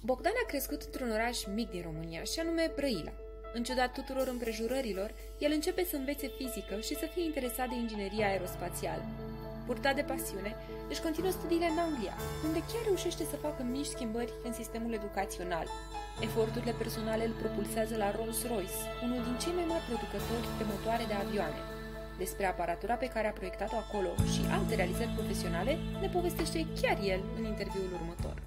Bogdan a crescut într-un oraș mic din România, și anume Brăila. În ciuda tuturor împrejurărilor, el începe să învețe fizică și să fie interesat de ingineria aerospațială. Purtat de pasiune, își continuă studiile în Anglia, unde chiar reușește să facă mici schimbări în sistemul educațional. Eforturile personale îl propulsează la Rolls-Royce, unul din cei mai mari producători de motoare de avioane. Despre aparatura pe care a proiectat-o acolo și alte realizări profesionale ne povestește chiar el în interviul următor.